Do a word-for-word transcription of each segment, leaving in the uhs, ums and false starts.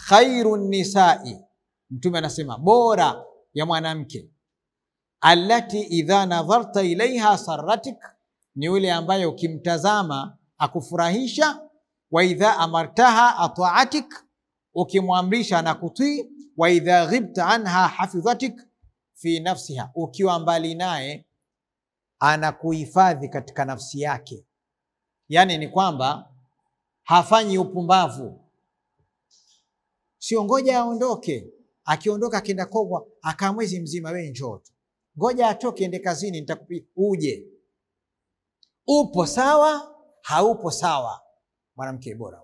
khairun nisai, Mtume anasema bora ya mwanamke, allati idha nadharta ilaiha sarratik, ni yule ambaye ukimtazama akufurahisha, wa idha amartaha ata'atik, ukimwamrisha na kutii, wa idha ghibta anha hafidhatik fi nafsiha, ukiwa mbali naye anakuhifadhi katika nafsi yake. Yani ni kwamba hafanyi upumbavu, sio ngoja aondoke, akiondoka kenda kogwa aka mwezi mzima, wewe njoo tu, ngoja atoke ende kazini nitakupi uje. Upo sawa, haupo sawa, mwanamke bora.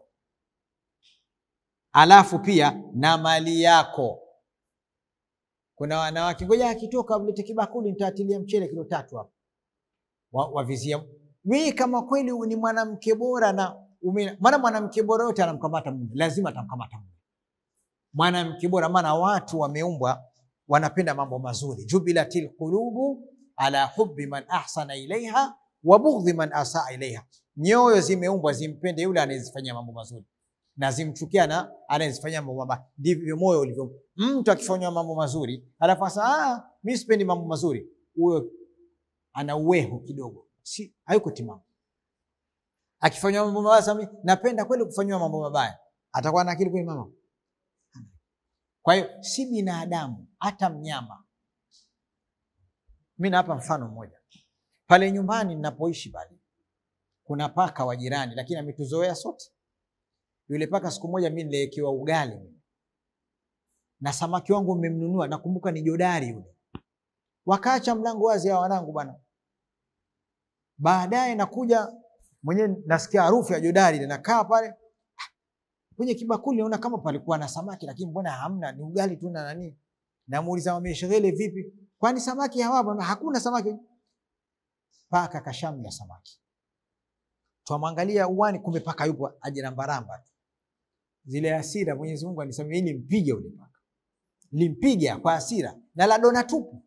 Alafu pia na mali yako. Kuna wanawake ngoja akitoka ulete kibakuli nitatilia mchele kilo tatu hapo, wavizia wa wewe kama kweli ni mwanamke bora. Na maana mwanamke bora yote anamkamata mume, lazima atamkamata mume mwanamke bora, maana watu wameumbwa wanapenda mambo mazuri. Jubilatil qulubu ala hubbi man ahsana ilaiha wa bughdhi man asaa ilaiha, nyoyo zimeumbwa zimpende yule anayezifanyia mambo mazuri na zimchukia na anayezifanyia mambo mabaya. Ndivyo moyo ulivyo. Mtu akifanywa mambo mazuri alafu asa ah mimi sipendi mambo mazuri, huyo ana uweho kidogo, si hayuko timamu. Akifanywa mambo mabaya, mimi napenda kweli kufanywa mambo mabaya, atakuwa na akili kwa mama. Kwa hiyo si binadamu, hata mnyama. Mimi napa mfano mmoja. Pale nyumbani ninapoishi pale kuna paka wa jirani, lakini ametuzoea sote. Yule paka siku moja mimi nililekewa ugali na samaki wangu mmemnunua, nakumbuka ni jodari yule. Wakaacha mlango wazi ya wanangu bwana. Baadaye nakuja mwenyewe nasikia harufu ya jodari, na nakaa pale kwenye kibakuli naona kama palikuwa na samaki, lakini mbona hamna, ni ugali tu na nani. Namuuliza wameshegele vipi? Kwani samaki hawapo? Hakuna samaki. Paka kashamla samaki. Tuamwangalia uwani, kumbe paka yupo ajirambaramba. Zile hasira Mwenyezi Mungu anisamee, ili mpige yule paka. Limpiga kwa hasira na la dona tupu.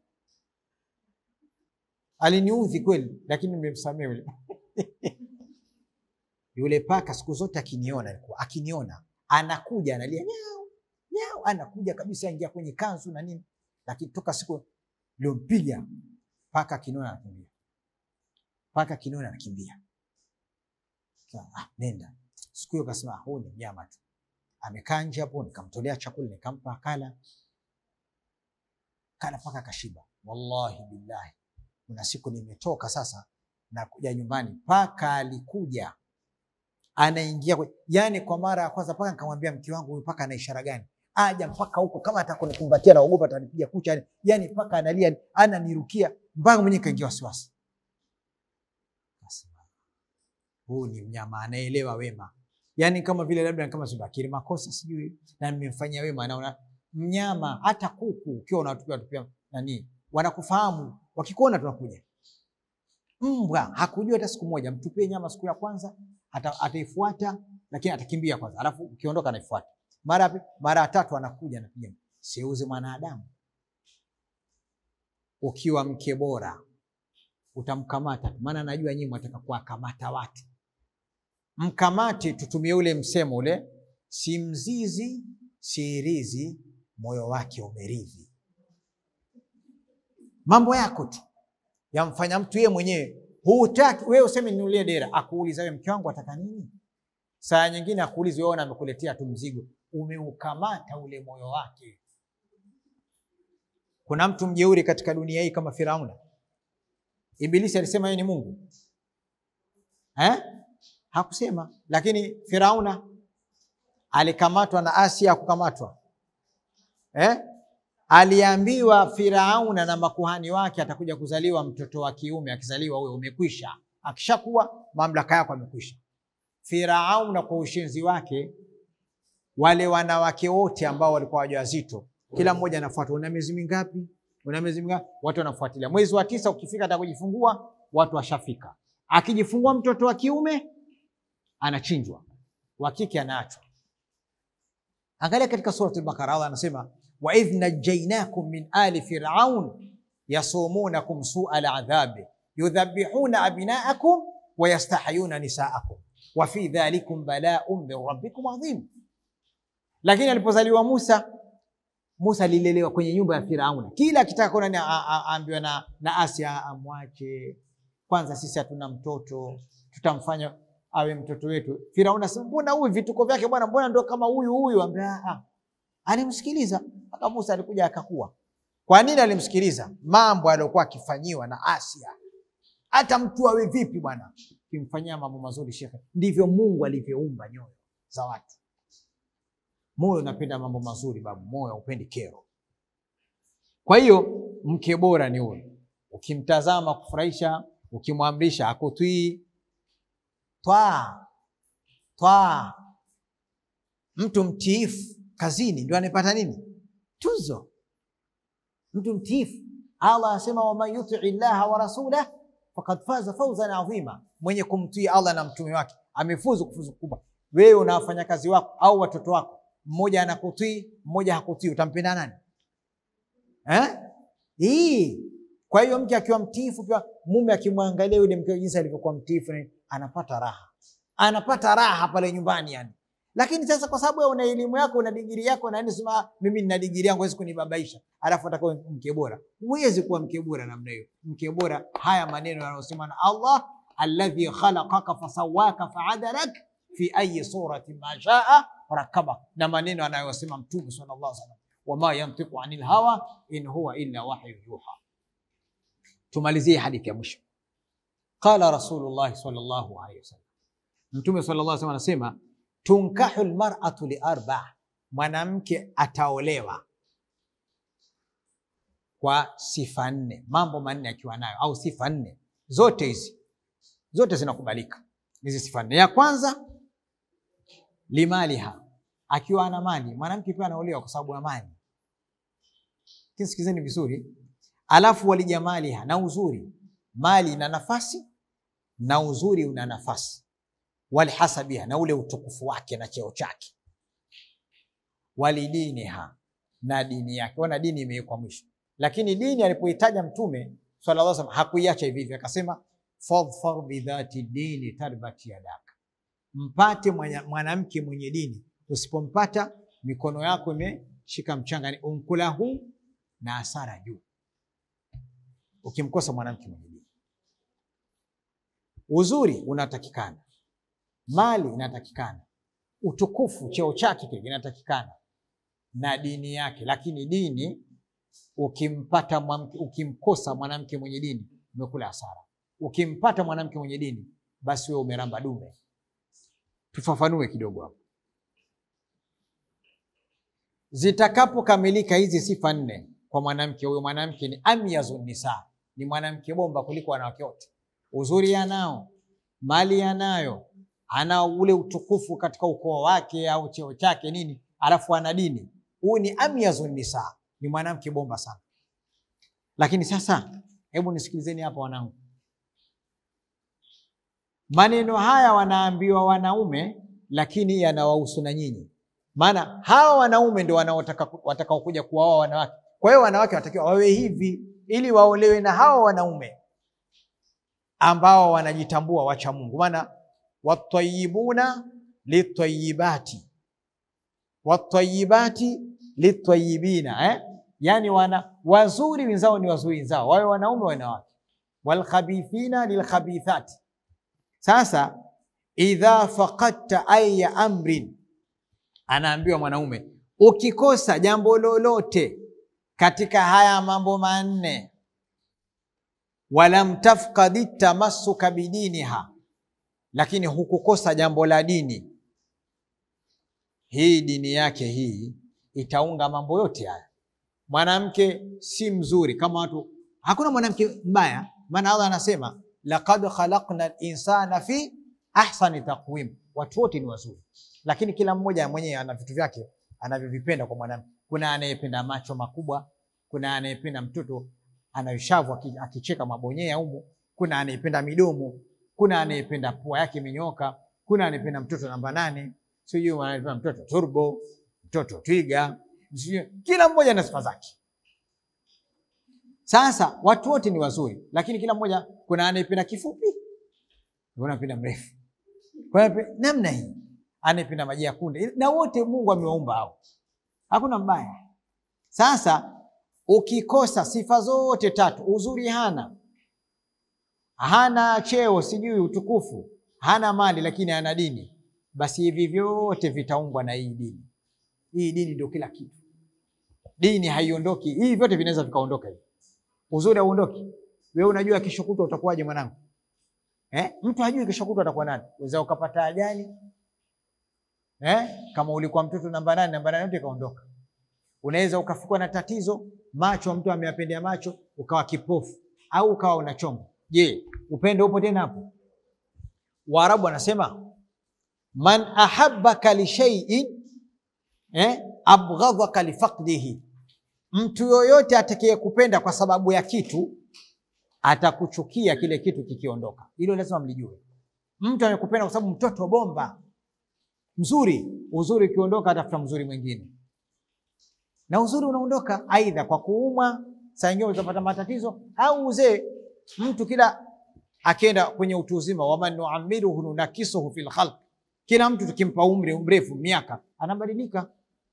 Aliniudhi kweli, lakini nimemsamea yule. Yule paka siku zote akiniona, alikuwa akiniona anakuja analia nyao nyao, anakuja kabisa ingia kwenye kanzu na nini, lakini toka siku nilompiga paka kiniona anakimbia. Paka kiniona anakimbia. Sasa ah, nenda. Siku hiyo kasema huyu ni mnyama tu. Amekaa nje hapo, nikamtolea chakula nikampa akala. Kana paka kashiba. Wallahi billahi. Kuna siku nimetoka sasa na kuja nyumbani, paka alikuja anaingia kwa, yani kwa mara ya kwanza paka nikamwambia mke wangu, huyu paka ana ishara gani? Aja mpaka huko kama atakonikumbatia na ogopa atanipiga kucha, yani paka analia ananirukia mpaka mwenyewe kaingia wasiwasi. Huyu ni mnyama anaelewa wema. Yani kama vile labda kama Zubakiri makosa sijui na nimemfanyia wema, anaona mnyama. Hata kuku ukiwa unatupia tupia nani wanakufahamu, wakikuona tunakuja. Mbwa hakujua hata siku moja, mtupie nyama siku ya kwanza ata, ataifuata lakini atakimbia kwanza, alafu ukiondoka anaifuata. Mara mara tatu anakuja anapiga. Siuze mwanadamu. Ukiwa mke bora utamkamata, maana najua nyinyi mtaka kuwakamata watu. Mkamate, tutumie ule msemo ule, si mzizi si irizi, moyo wake umeridhi. Mambo yako tu yamfanya mtu yeye mwenyewe. Hutaki wewe useme ninulie dera, akuuliza wewe mke wangu ataka nini? Saa nyingine akuuliza wewe, amekuletea tu mzigo, umeukamata ule moyo wake. Kuna mtu mjeuri katika dunia hii kama Firauna. Ibilisi alisema yeye ni Mungu. Eh? Hakusema, lakini Firauna alikamatwa na Asia kukamatwa. Eh? Aliambiwa Firauna na makuhani wake atakuja kuzaliwa mtoto wa kiume, akizaliwa huyo umekwisha. Akishakuwa mamlaka yako amekwisha. Firauna kwa ushenzi wake, wale wanawake wote ambao walikuwa wajawazito, kila mmoja anafuata, una miezi mingapi? Una miezi mingapi? Watu wanafuatilia. Mwezi wa tisa ukifika atakujifungua, watu washafika. Akijifungua mtoto wa kiume anachinjwa, wa kike anaachwa. Angalia katika sura al-Baqara, Allah anasema wa idh najaynakum min ali fir'aun yasumunakum su'al adhabi yudhabbihuna abna'akum wa yastahiyuna nisa'akum wa fi dhalikum bala'un min rabbikum adhim. Lakini alipozaliwa Musa, Musa alilelewa kwenye nyumba ya Firauna. Kila akitaka kuona aambiwa na, na Asia amwache. Kwanza sisi hatuna mtoto, tutamfanya awe mtoto wetu. Firauna sema mbona huyu vituko vyake bwana, mbona ndio kama huyu huyu? Ambia ah, alimsikiliza mpaka Musa alikuja akakua. Kwa nini alimsikiliza? Mambo aliyokuwa akifanyiwa na Asia. Hata mtu awe vipi bwana, kimfanyia mambo mazuri shekhe. Ndivyo Mungu alivyoumba nyoyo za watu. Moyo unapenda mambo mazuri babu, moyo upendi kero. Kwa hiyo mke bora ni huyo. Ukimtazama kufurahisha, ukimwamrisha akutii. Twaa. Twaa. Mtu mtiifu kazini ndio anapata nini? Tuzo. Mtu mtiifu. Allah asema wa man yuti illaha wa rasulahu faqad faza fawzan adhima. Mwenye kumtii Allah na mtume wake amefuzu kufuzu kubwa. Wewe unafanya kazi wako au watoto wako, mmoja anakutii, mmoja hakutii, utampenda nani? Eh? Hii. Kwa hiyo mke akiwa mtiifu, pia mume akimwangalia yule mke jinsi alivyokuwa mtiifu, anapata raha. Anapata raha pale nyumbani yani. Lakini sasa kwa sababu una elimu yako, una digiri yako, na nisema mimi nina digiri yangu huwezi kunibabaisha, alafu atakao mke bora. Huwezi kuwa mke bora namna hiyo. Mke bora, haya maneno yanayosema na Allah, alladhi khalaqaka fasawaka fa'adalak fi ayi surati ma shaa rakaba, na maneno anayosema Mtume sallallahu alaihi wasallam, wama yantiqu anil hawa in huwa illa wahyu yuha. Tumalizie hadithi ya mwisho. Qala Rasulullah sallallahu alaihi wasallam, Mtume sallallahu alaihi wasallam anasema tunkahu almar'atu li arba', mwanamke ataolewa kwa sifa nne, mambo manne akiwa nayo, au sifa nne. Zote hizi zote zinakubalika hizi sifa nne. Ya kwanza, limaliha, akiwa ana mali. Mwanamke pia anaolewa kwa sababu ya mali. Kisikizeni vizuri. Alafu walijamaliha, na uzuri. Mali ina nafasi na uzuri una nafasi. Walihasabiha, na ule utukufu wake na cheo chake. Walidiniha, na dini yake. Wana dini imewekwa mwisho. Lakini dini alipoitaja Mtume sallallahu alaihi wasallam hakuiacha hivi hivi, akasema fadhfar bidhati dini tarbati yadaka. Mpate mwanamke mwenye dini. Usipompata, mikono yako imeshika mchanga, ni unkulahu na asara juu. Ukimkosa mwanamke mwenye dini. Uzuri unatakikana, mali inatakikana, utukufu cheo chake kinatakikana, na dini yake. Lakini dini, ukimpata mwanamke, ukimkosa mwanamke mwenye dini, umekula hasara. Ukimpata mwanamke mwenye dini, basi wewe umeramba dume. Tufafanue kidogo hapo. Zitakapokamilika hizi sifa nne kwa mwanamke, huyo mwanamke ni amyazun nisa, ni mwanamke bomba kuliko wanawake wote. Uzuri anao, mali anayo, ana ule utukufu katika ukoo wake au cheo chake nini, alafu ana dini. Huyu ni amyazun nisa, ni mwanamke bomba sana. Lakini sasa hebu nisikilizeni hapa wanangu. Maneno haya wanaambiwa wanaume, lakini yanawahusu na nyinyi. Maana hawa wanaume ndio wanaotaka watakao kuja kuoa wanawake. Kwa hiyo wanawake watakiwa wawe hivi ili waolewe na hawa wanaume ambao wanajitambua wacha Mungu. Maana watayibuna litayibati, watayibati litayibina, eh? Yani wana wazuri wenzao ni wazuri wenzao, wawe wanaume wanawake. Walkhabithina lilkhabithati. Sasa idha faqadta ayya amrin, anaambiwa mwanaume, ukikosa jambo lolote katika haya mambo manne, walam tafqadi tamassuka bidiniha, lakini hukukosa jambo la dini, hii dini yake hii itaunga mambo yote haya. Mwanamke si mzuri kama watu, hakuna mwanamke mbaya. Maana Allah anasema laqad khalaqna al-insana fi ahsani taqwim. Watu wote ni wazuri, lakini kila mmoja mwenyewe ana vitu vyake anavyovipenda kwa mwanamke. Kuna anayependa macho makubwa, kuna anayependa mtoto anayoshavu akicheka mabonyea humo, kuna anayependa midomo, kuna anayependa pua yake minyoka, kuna anayependa mtoto namba nane, sio anayependa mtoto turbo, mtoto twiga. Kila mmoja ana sifa zake. Sasa watu wote ni wazuri, lakini kila mmoja, kuna anayependa kifupi, kuna anayependa mrefu. Kwa hiyo namna hii anayependa maji ya kunde, na wote Mungu amewaumba hao, hakuna mbaya. Sasa ukikosa sifa zote tatu, uzuri hana, hana cheo, sijui utukufu, hana mali, lakini ana dini, basi hivi vyote vitaungwa na hii dini. Hii dini ndio kila kitu. Dini haiondoki. Hivi vyote vinaweza vikaondoka hivi. Uzuri hauondoki. Wewe unajua kesho kutwa utakuwaje mwanangu? Eh? Mtu hajui kesho kutwa atakuwa nani. Unaweza ukapata ajali. Eh? Kama ulikuwa mtoto namba nane, namba nane yote ikaondoka. Unaweza ukafikwa na tatizo, macho mtu ameyapendea macho, ukawa kipofu au ukawa unachonga. Je, upendo upo tena hapo? Waarabu wanasema man ahabbaka li shay'in eh abghadhaka li faqdihi. Mtu yoyote atakayekupenda kwa sababu ya kitu atakuchukia kile kitu kikiondoka. Hilo lazima mlijue. Mtu anayekupenda kwa sababu mtoto bomba mzuri, uzuri ukiondoka atafuta mzuri mwingine. Na uzuri unaondoka aidha kwa kuumwa, saa nyingine utapata matatizo, au uzee. Mtu kila akienda kwenye utu uzima, wa man nu'ammiruhu nunakisuhu fil khalq, kila mtu tukimpa umri mrefu miaka anabadilika.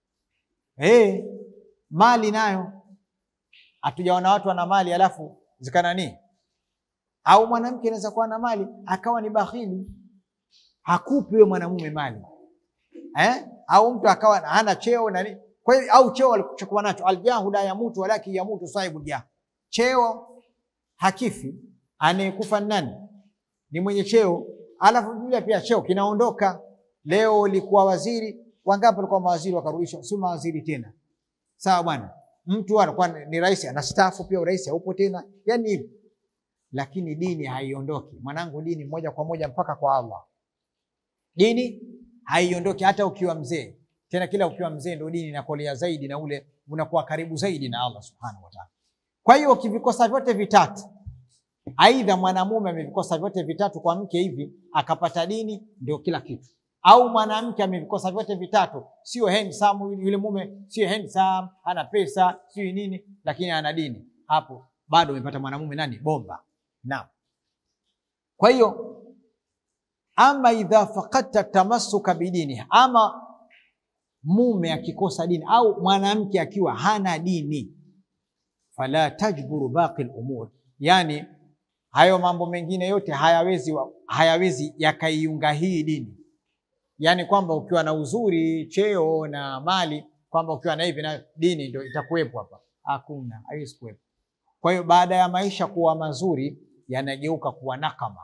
Eh, mali nayo hatujaona watu wana mali alafu zikana nini? Au mwanamke anaweza kuwa na mali akawa ni bakhili, hakupi wewe mwanamume mali. Eh? Au mtu akawa hana cheo na nini? Kwa hiyo au cheo alichokuwa nacho, aljahu la yamutu walaki yamutu sahibu jah. Cheo hakifi, anayekufa nani? Ni mwenye cheo. Alafu vile pia cheo kinaondoka. Leo ulikuwa waziri, wangapi walikuwa mawaziri wakarudishwa, si mawaziri tena. Sawa bwana. Mtu anakuwa ni rais, anastaafu pia urais haupo tena. Yaani hivi. Lakini dini haiondoki. Mwanangu, dini moja kwa moja mpaka kwa Allah. Dini haiondoki hata ukiwa mzee. Tena kila ukiwa mzee ndio dini inakolea zaidi, na ule unakuwa karibu zaidi na Allah subhanahu wa ta'ala. Kwa hiyo ukivikosa vyote vitatu, aidha mwanamume amevikosa vyote vitatu kwa mke hivi akapata dini, ndio kila kitu. Au mwanamke amevikosa vyote vitatu, sio handsome yule mume, sio handsome, hana pesa, sio nini, lakini ana dini, hapo bado umepata mwanamume nani? Bomba. Naam. Kwa hiyo ama idha faqadta tamassuka bidini, ama mume akikosa dini au mwanamke akiwa hana dini, fala tajburu baqi al-umur, yani hayo mambo mengine yote hayawezi hayawezi yakaiunga hii dini. Yani kwamba ukiwa na uzuri, cheo na mali, kwamba ukiwa na hivi na dini ndio itakuwepo hapa, hakuna, haiwezi kuwepo. Kwa hiyo baada ya maisha kuwa mazuri yanageuka kuwa nakama,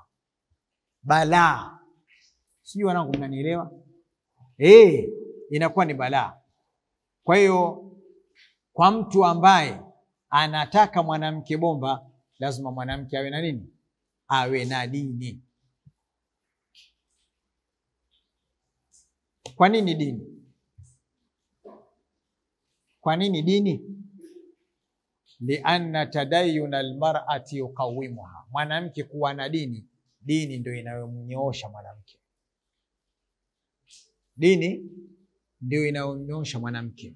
balaa. Sijui wanangu mnanielewa? Eh, inakuwa ni balaa. Kwa hiyo kwa mtu ambaye anataka mwanamke bomba, lazima mwanamke awe na nini? Awe na dini. Kwa nini dini? Kwa nini dini? Lianna tadayyun almar'ati yuqawimuha. Mwanamke kuwa na dini, dini ndio inayomnyoosha mwanamke. Dini ndio inayomnyoosha mwanamke.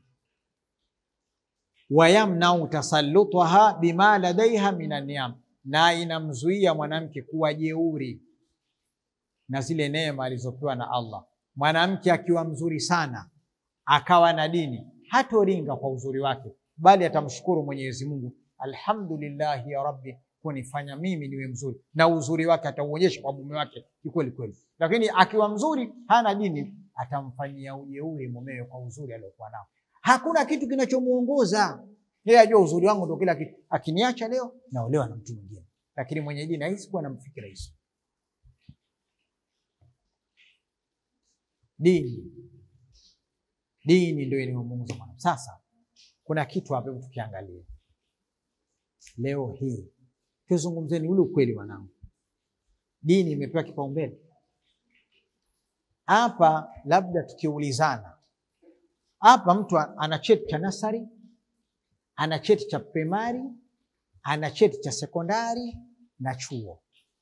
Wayamnau tasallutaha bima ladaiha minan niyam, na inamzuia mwanamke kuwa jeuri na zile neema alizopewa na Allah. Mwanamke akiwa mzuri sana akawa na dini, hatoringa kwa uzuri wake, bali atamshukuru Mwenyezi Mungu, alhamdulillah ya Rabbi kunifanya mimi niwe mzuri, na uzuri wake atauonyesha kwa mume wake kweli kweli. Lakini akiwa mzuri hana dini, atamfanyia ujeuri mumewe kwa uzuri aliokuwa nao. Hakuna kitu kinachomuongoza. Yeye ajua uzuri wangu ndio kila kitu. Akiniacha leo naolewa na mtu mwingine. Lakini mwenye dini haisi kuwa na mfikira hizo. Dini. Dini ndio inayomuongoza mwanadamu. Sasa kuna kitu hapa tukiangalia. Leo hii tuzungumzeni ule ukweli wanangu. Dini imepewa kipaumbele. Hapa labda tukiulizana, hapa mtu ana cheti cha nasari, ana cheti cha primary, ana cheti cha sekondari na chuo.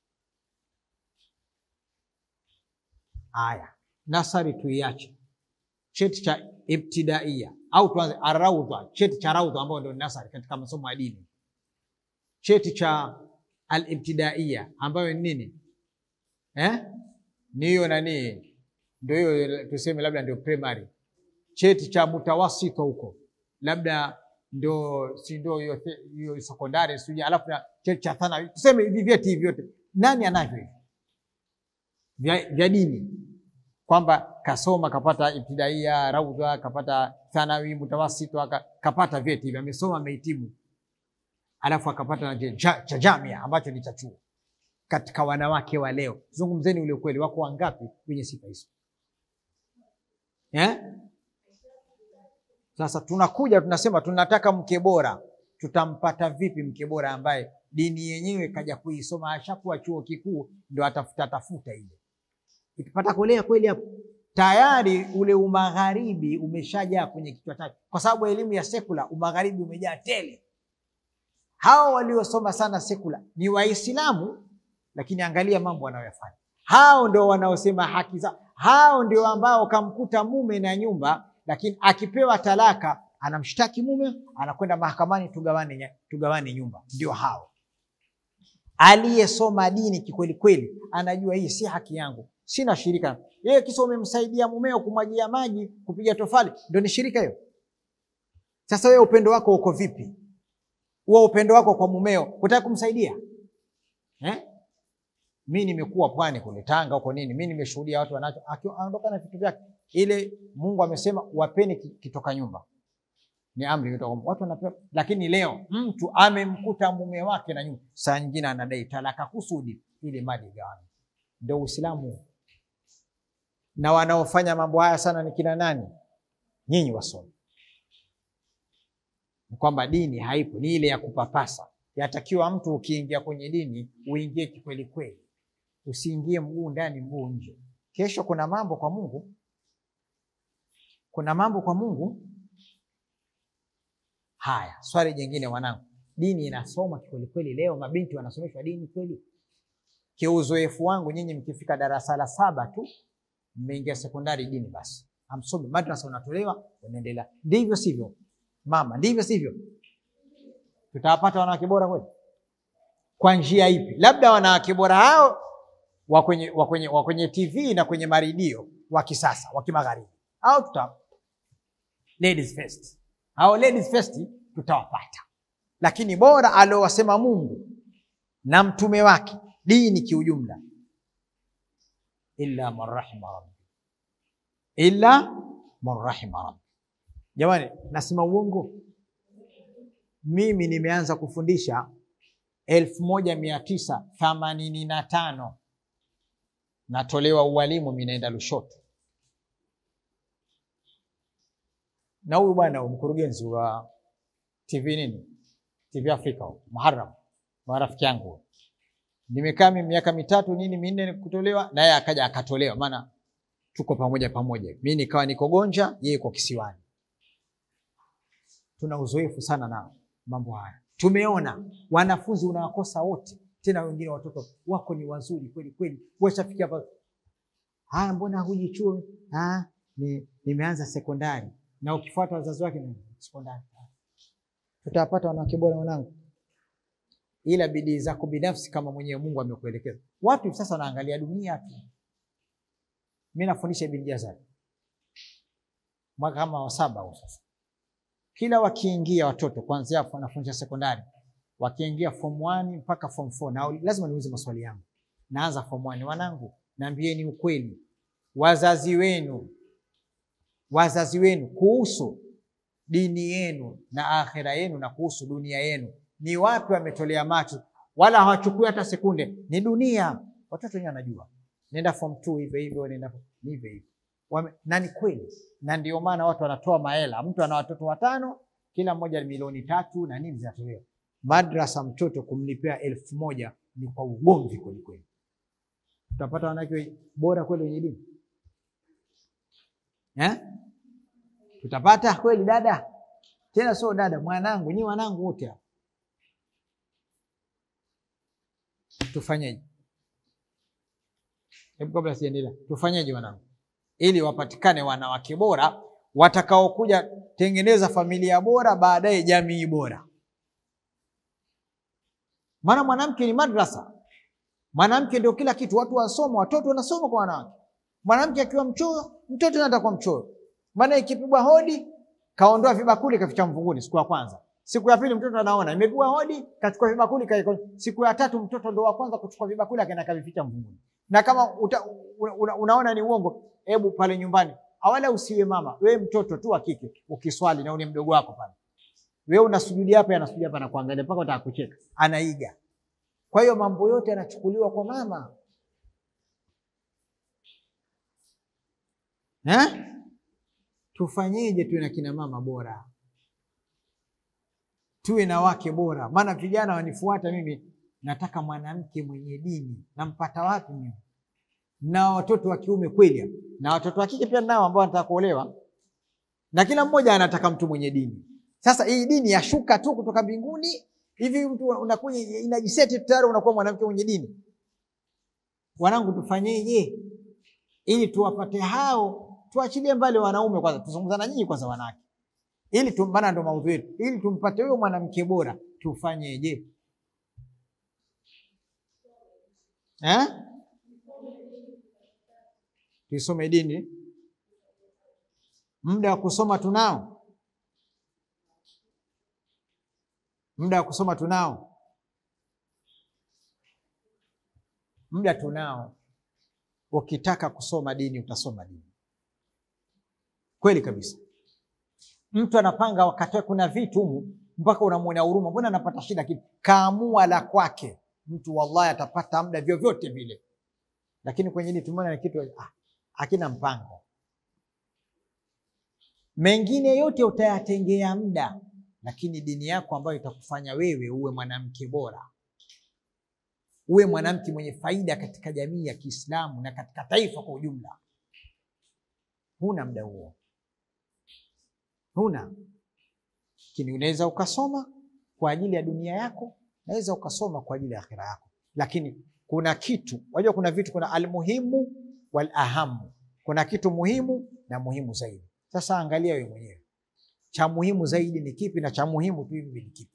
Haya, nasari tuiache. Cheti cha ibtidaia au tuanze araudha, cheti cha raudha ambao ndio nasari katika masomo ya dini. Cheti cha al-ibtidaia ambayo ni nini? Eh? Niyo nani? ndio hiyo tuseme labda ndio primary, cheti cha mutawasito huko labda ndio si ndio hiyo hiyo sekondari sio, alafu na cheti cha thanawi, tuseme hivi vyeti vyote nani anavyo hivi vya, vya dini, kwamba kasoma kapata ibtidaia, raudha, kapata thanawi, mutawasito, kapata vyeti hivi, amesoma amehitimu, alafu akapata na cha jamia ambacho ni cha chuo. Katika wanawake wa leo, zungumzeni ule ukweli, wako wangapi wenye sifa hizo? Eh? Sasa tunakuja tunasema tunataka mke bora. Tutampata vipi mke bora ambaye dini yenyewe kaja kuisoma, ashakuwa chuo kikuu ndio atafuta tafuta ile? Ikipata kulea kweli hapo, tayari ule umagharibi umeshajaa kwenye kichwa chake, kwa sababu elimu ya sekula umagharibi umejaa tele. Hao waliosoma sana sekula ni Waislamu, lakini angalia mambo wanayofanya. Hao ndio wanaosema haki za, hao ndio ambao kamkuta mume na nyumba, lakini akipewa talaka anamshtaki mume, anakwenda mahakamani, tugawane tugawane nyumba. Ndio hao. Aliyesoma dini kikweli kweli anajua hii si haki yangu, sina shirika. Yeye kisa umemsaidia mumeo kumwagia maji, kupiga tofali, ndio ni shirika hiyo. Sasa wewe upendo wako uko vipi? Wewe upendo wako kwa mumeo unataka kumsaidia? Eh? Mimi nimekuwa pwani kule Tanga huko nini, mimi nimeshuhudia watu wanacho anaondoka na vitu vyake. Ile Mungu amesema wapeni kitoka nyumba, ni amri kutoka watu wanapewa. Lakini leo mtu amemkuta mume wake na nyumba, saa nyingine anadai talaka kusudi ile mali gani. Ndio Uislamu. Na wanaofanya mambo haya sana ni kina nani? Nyinyi wasomi. Ni kwamba dini haipo, ni ile ya kupapasa. Yatakiwa mtu ukiingia kwenye dini uingie kikweli kweli, usiingie mguu ndani mguu nje. Kesho kuna mambo kwa Mungu, kuna mambo kwa Mungu. Haya, swali jingine wanangu, dini inasoma kikweli kweli leo? Mabinti wanasomeshwa dini kweli? Kiuzoefu wangu, nyinyi mkifika darasa la saba tu mmeingia sekondari dini basi, hamsomi. Madrasa unatolewa unaendelea. Ndivyo sivyo mama? Ndivyo sivyo? Tutawapata wanawake bora kweli? Kwa njia ipi? Labda wanawake bora hao wa kwenye wa kwenye wa kwenye T V na kwenye maridio wa kisasa wa kimagharibi, au tuta ladies first, au ladies first tutawapata. Lakini bora aliowasema Mungu na mtume wake, dini kiujumla, illa man rahima rabbi, illa man rahima rabbi. Jamani, nasema uongo? Mimi nimeanza kufundisha elfu moja mia tisa themanini na tano, natolewa ualimu, mimi naenda Lushoto. Na huyu bwana mkurugenzi wa T V nini, T V Afrika, Muharram, marafiki yangu, nimekaa mimi miaka mitatu nini minne kutolewa, na yeye akaja akatolewa, maana tuko pamoja pamoja. Mimi nikawa niko Gonja, yeye kwa Kisiwani. Tuna uzoefu sana na mambo haya. Tumeona wanafunzi unawakosa wote, tena wengine watoto wako ni wazuri kweli kweli, washafikia hapa. Ah, mbona huji chuo? Ah, ni nimeanza sekondari. Na ukifuata wazazi wake ni sekondari. Tutapata wanawake bora wanangu, ila bidii zako binafsi kama mwenyewe Mungu amekuelekeza. Watu sasa wanaangalia dunia tu. Mimi nafundisha Ibn Jazari mwaka kama wa saba au sasa. Kila wakiingia watoto kuanzia wanafunzi sekondari, wakiingia form one mpaka form four, na lazima niulize maswali yangu. Naanza form one, wanangu, naambieni ukweli, wazazi wenu wazazi wenu kuhusu dini yenu na akhira yenu na kuhusu dunia yenu, ni wapi wametolea macho? Wala hawachukui hata sekunde, ni dunia. Watoto wenyewe wanajua. Nenda form two hivyo hivyo, nenda hivyo hivyo. Na ni kweli. Na ndio maana watu wanatoa mahela. Mtu ana watoto watano, kila mmoja ni milioni tatu na nini zinatolewa. Madrasa mtoto kumlipia elfu moja ni kwa ugomvi kweli kweli. Tutapata wanawake bora kweli wenye dini? Eh? Tutapata kweli dada? Tena sio dada, mwanangu, nyi wanangu wote hapa. Tufanyeje? Hebu kabla siendelea, tufanyeje wanangu? Ili wapatikane wanawake bora watakaokuja tengeneza familia bora, baadaye jamii bora. Maana mwanamke ni madrasa. Mwanamke ndio kila kitu. Watu wasoma, watoto wanasoma kwa wanawake. Mwanamke akiwa mchoyo, mtoto naye atakuwa mchoyo. Maana ikipigwa hodi, kaondoa vibakuli kaficha mvunguni siku ya kwanza. Siku ya pili mtoto anaona imepigwa hodi, kachukua vibakuli kaiko. Siku ya tatu mtoto ndo wa kwanza kuchukua vibakuli akaenda kavificha mvunguni. Na kama uta, una, una, unaona ni uongo, hebu pale nyumbani, awala usiwe mama, wewe mtoto tu wa kike ukiswali na ule mdogo wako pale. Wewe unasujudi hapa, anasujudi hapa na kuangalia mpaka utakucheka. Anaiga. Kwa hiyo mambo yote yanachukuliwa kwa mama. Eh? Tufanyeje tuwe na kina mama bora? Tuwe na wake bora. Maana vijana wanifuata mimi, nataka mwanamke mwenye dini. Nampata wapi mimi? Na watoto wa kiume kweli, na watoto wa kike pia nao ambao wanataka kuolewa. Na kila mmoja anataka mtu mwenye dini. Sasa hii dini yashuka tu kutoka mbinguni, hivi mtu unakuja inajiseti tayari unakuwa mwanamke mwenye dini. Wanangu, tufanyeje ili tuwapate hao? Tuachilie mbali wanaume kwanza, tuzungumza na nyinyi kwanza wanawake. Ili tumbana ndo maudhui yetu. Ili tumpate huyo mwanamke bora, tufanyeje? Eh? Tusome dini. Muda wa kusoma tunao. Muda wa kusoma tunao. Muda tunao. Ukitaka kusoma dini utasoma dini. Kweli kabisa. Mtu anapanga wakati kuna vitu humu mpaka unamwona huruma, mbona anapata shida kitu? Kaamua la kwake. Mtu wallahi atapata muda vyovyote vile. Lakini kwenye dini tumeona kitu ah, hakina mpango. Mengine yote utayatengea muda, lakini dini yako ambayo itakufanya wewe uwe mwanamke bora, uwe mwanamke mwenye faida katika jamii ya Kiislamu na katika taifa kwa ujumla, huna muda huo. Huna. Lakini unaweza ukasoma kwa ajili ya dunia yako, unaweza ukasoma kwa ajili ya akhira yako. Lakini kuna kitu, wajua kuna vitu, kuna almuhimu wal ahamu. Kuna kitu muhimu na muhimu zaidi. Sasa angalia wewe mwenyewe. Cha muhimu zaidi ni kipi na cha muhimu tu hivi ni kipi?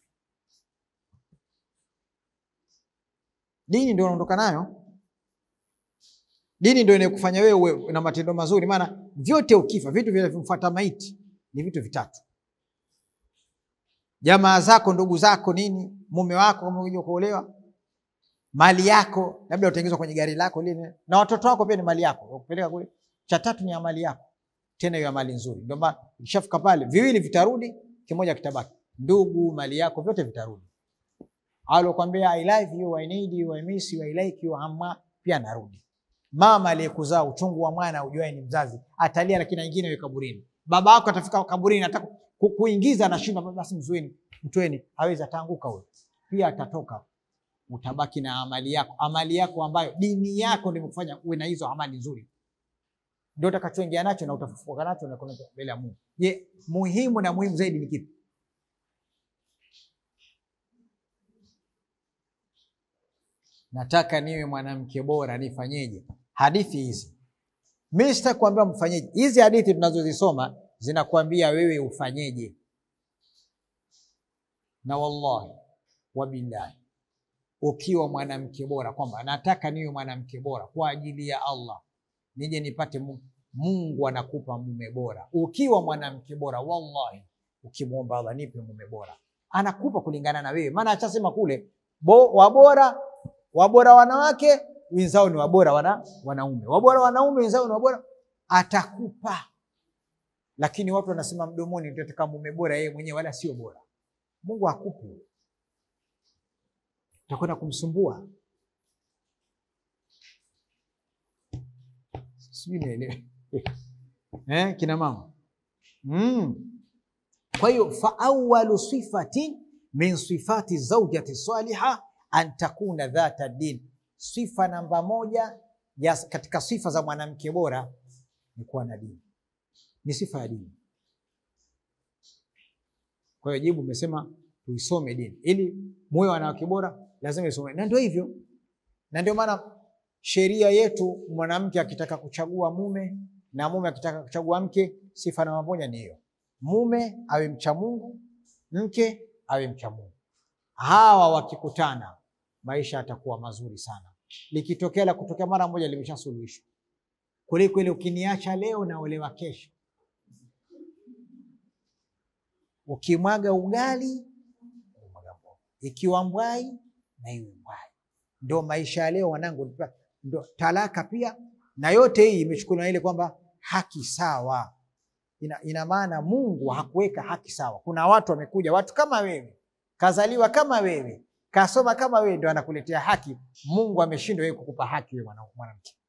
Dini ndio unaondoka nayo. Dini ndio inakufanya wewe uwe na matendo mazuri, maana vyote ukifa, vitu vinavyofuata maiti ni vitu vitatu. Jamaa zako, ndugu zako, nini, mume wako kama unajua kuolewa, mali yako, labda utaingizwa kwenye gari lako lile, na watoto wako pia ni mali yako, ukupeleka kule. Cha tatu ni amali yako. Tena hiyo mali nzuri. Ndio maana ukishafika pale, viwili vitarudi, kimoja kitabaki. Ndugu, mali yako, vyote vitarudi. Alokuambia I love you, I need you, I miss you, I like you, amma pia narudi. Mama aliyekuzaa, uchungu wa mwana ujuae ni mzazi, atalia lakini nyingine yuko kaburini. Baba yako atafika kaburini, anataka kuingiza na shinda, basi mzueni, mtweni, hawezi, ataanguka huyo. Pia atatoka. Utabaki na amali yako, amali yako ambayo dini yako ndio imekufanya uwe na hizo amali nzuri. Ndio utakachoingia nacho na utafufuka nacho na kwenda mbele ya Mungu. Je, muhimu na muhimu zaidi ni kipi? Nataka niwe mwanamke bora, nifanyeje? Hadithi hizi mimi sitakwambia mfanyeje. Hizi hadithi tunazozisoma zinakuambia wewe ufanyeje. Na wallahi wabillahi, ukiwa mwanamke bora, kwamba nataka niwe mwanamke bora kwa ajili ya Allah, nije nipate Mungu, Mungu anakupa mume bora. Ukiwa mwanamke bora, wallahi, ukimwomba Allah nipe mume bora, anakupa kulingana na wewe. Maana achasema kule bo, wabora wabora wanawake wenzao ni wabora wana wanaume, wabora wanaume wenzao ni wabora, atakupa. Lakini watu wanasema mdomoni tunataka mume bora, yeye mwenyewe wala sio bora. Mungu hakupi, utakwenda kumsumbua. Sijui nielewe. Eh, kina mama. Mm. Kwa hiyo fa awwalu sifati min sifati zawjati salihah an takuna dhata din. Sifa namba moja ya katika sifa za mwanamke bora ni kuwa na dini. Ni sifa ya dini. Kwa hiyo jibu umesema tuisome dini. Ili moyo wa wanawake bora lazima isome. Na ndio hivyo. Na ndio maana sheria yetu, mwanamke akitaka kuchagua mume na mume akitaka kuchagua mke, sifa namba moja ni hiyo. Mume awe mcha Mungu, mke awe mcha Mungu. Hawa wakikutana, maisha yatakuwa mazuri sana. Likitokea la kutokea mara moja limeshasuluhishwa. kuliko ile ukiniacha leo naolewa kesho. Ukimwaga ugali ikiwa mbwai na iwe mbwai. Ndio maisha ya leo wanangu, ndio talaka pia. Na yote hii imechukuliwa ile kwamba haki sawa. Ina, ina maana Mungu hakuweka haki sawa. Kuna watu wamekuja, watu kama wewe, kazaliwa kama wewe, kasoma kama wewe, ndio anakuletea haki. Mungu ameshindwa yeye kukupa haki wewe mwanamke.